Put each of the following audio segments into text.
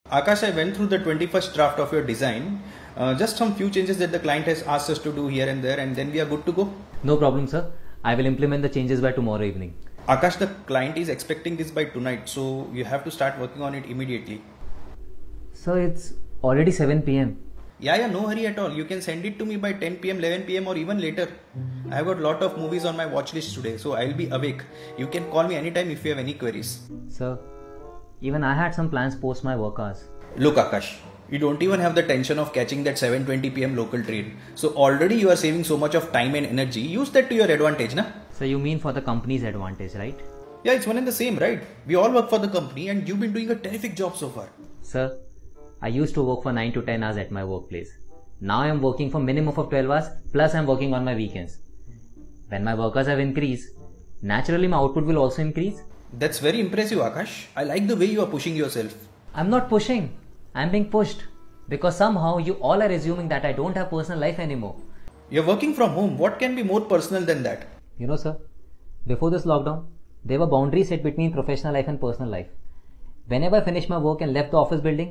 Akash, I went through the 21st draft of your design. Just some few changes that the client has asked us to do here and there, and then we are good to go. No problem, sir. I will implement the changes by tomorrow evening. Akash, the client is expecting this by tonight, so you have to start working on it immediately. Sir, it's already 7 p.m. Yeah, no hurry at all. You can send it to me by 10 p.m., 11 p.m. or even later. I have got a lot of movies on my watch list today, so I'll be awake. You can call me anytime if you have any queries. Sir, even I had some plans post my work hours. Look, Akash, you don't even have the tension of catching that 7:20 p.m. local train. So already you are saving so much of time and energy. Use that to your advantage, na? So you mean for the company's advantage, right? Yeah, it's one and the same, right? We all work for the company and you've been doing a terrific job so far. Sir, I used to work for 9 to 10 hours at my workplace. Now I am working for minimum of 12 hours plus I am working on my weekends. When my work hours have increased, naturally my output will also increase. That's very impressive, Akash. I like the way you are pushing yourself. I'm not pushing. I'm being pushed. Because somehow you all are assuming that I don't have personal life anymore. You're working from home. What can be more personal than that? You know, sir, before this lockdown, there were boundaries set between professional life and personal life. Whenever I finished my work and left the office building,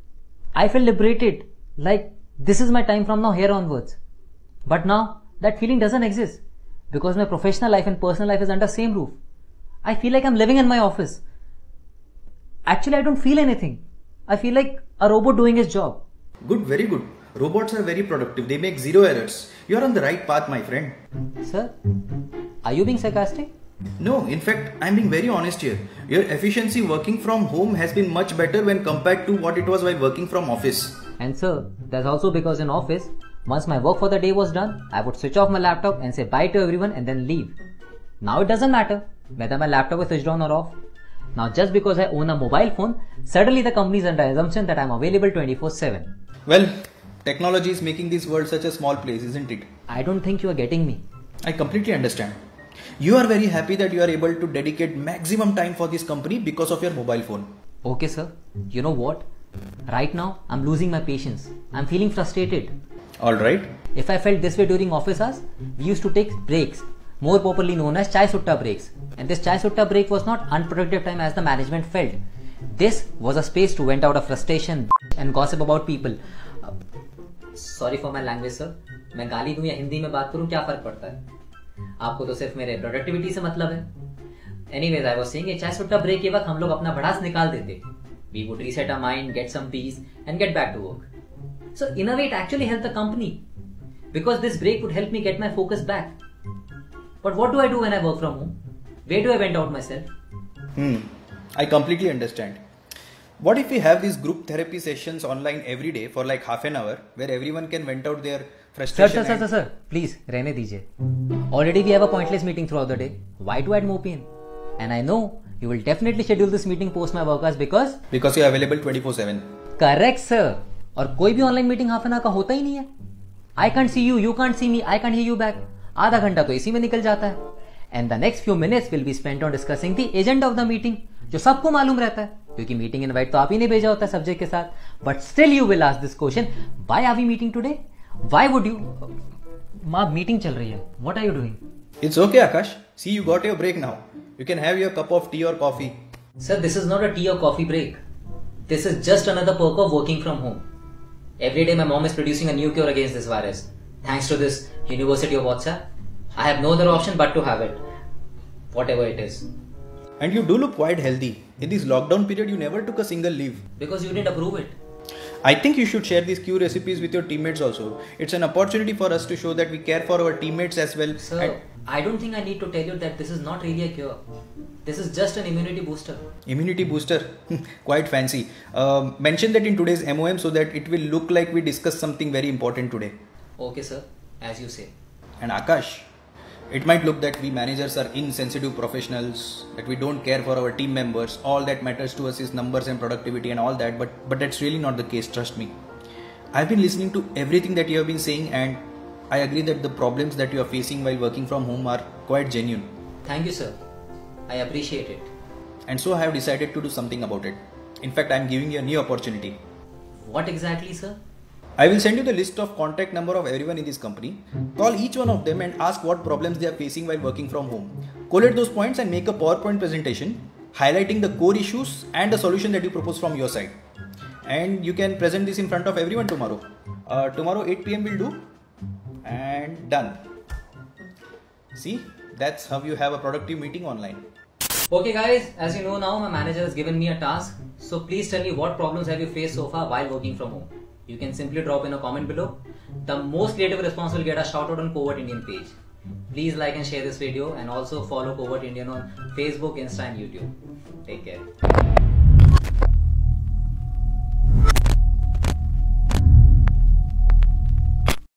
I felt liberated. Like, this is my time from now here onwards. But now, that feeling doesn't exist. Because my professional life and personal life is under same roof. I feel like I'm living in my office. Actually, I don't feel anything. I feel like a robot doing his job. Good, very good. Robots are very productive. They make zero errors. You're on the right path, my friend. Sir, are you being sarcastic? No, in fact, I'm being very honest here. Your efficiency working from home has been much better when compared to what it was while working from office. And sir, that's also because in office, once my work for the day was done, I would switch off my laptop and say bye to everyone and then leave. Now it doesn't matter whether my laptop is switched on or off. Now just because I own a mobile phone, suddenly the company is under assumption that I'm available 24/7. Well, technology is making this world such a small place, isn't it? I don't think you are getting me. I completely understand. You are very happy that you are able to dedicate maximum time for this company because of your mobile phone. Okay sir, you know what? Right now, I'm losing my patience. I'm feeling frustrated. Alright. If I felt this way during office hours, we used to take breaks, more popularly known as chai sutta breaks. And this chai sutta break was not unproductive time as the management felt. This was a space to vent out of frustration and gossip about people. Sorry for my language sir. मैं गाली दूं या हिंदी में बात करूं क्या फर्क पड़ता है? आपको तो सिर्फ मेरे प्रोडक्टिविटी से मतलब है. Anyways, I was saying ये chai sutta break के वक्त हम लोग अपना भड़ास निकाल देते. We would reset our mind, get some peace and get back to work. So in a way it actually helped the company. Because this break would help me get my focus back. But what do I do when I work from home? Where do I vent out myself? I completely understand. What if we have these group therapy sessions online every day for like half an hour where everyone can vent out their frustration? Sir, please, रहने दीजिए. Already we have a pointless meeting throughout the day. Why to add more pain? And I know you will definitely schedule this meeting post my work hours because you are available 24/7. Correct, sir. और कोई भी online meeting half an hour का होता ही नहीं है. I can't see you, you can't see me, I can't hear you back. आधा घंटा तो इसी में निकल जाता है. And the next few minutes will be spent on discussing the agenda of the meeting, जो सबको मालूम रहता है क्योंकि मीटिंग इनवाइट तो आप ही ने भेजा होता है सब्जेक्ट के साथ. But still you will ask this question, why are we meeting today? Why would you? माँ मीटिंग चल रही है. What are you doing? It's okay, Akash. See, you got your break now. You can have your cup of tea or coffee. Sir, this is not a tea or coffee break. This is just another perk of working from home. Every day my mom is producing a new cure against this virus. Thanks to this University of WhatsApp, I have no other option but to have it. Whatever it is. And you do look quite healthy. In this lockdown period, you never took a single leave. Because you didn't approve it. I think you should share these Q recipes with your teammates also. It's an opportunity for us to show that we care for our teammates as well. Sir, I don't think I need to tell you that this is not really a cure. This is just an immunity booster. Immunity booster? Quite fancy. Mention that in today's MOM so that it will look like we discussed something very important today. Okay sir, as you say. And Akash, it might look that we managers are insensitive professionals, that we don't care for our team members. All that matters to us is numbers and productivity and all that, but that's really not the case, trust me. I've been listening to everything that you have been saying and I agree that the problems that you are facing while working from home are quite genuine. Thank you sir. I appreciate it. And so I have decided to do something about it. In fact, I am giving you a new opportunity. What exactly sir? I will send you the list of contact number of everyone in this company. Call each one of them and ask what problems they are facing while working from home. Collate those points and make a PowerPoint presentation highlighting the core issues and the solution that you propose from your side. and you can present this in front of everyone tomorrow. Tomorrow 8 p.m. will do, and done. See, that's how you have a productive meeting online. Okay guys, as you know now, my manager has given me a task. So please tell me what problems have you faced so far while working from home. You can simply drop in a comment below. The most creative response will get a shout out on Covert Indian page. Please like and share this video, and also follow Covert Indian on Facebook, Insta and YouTube. Take care.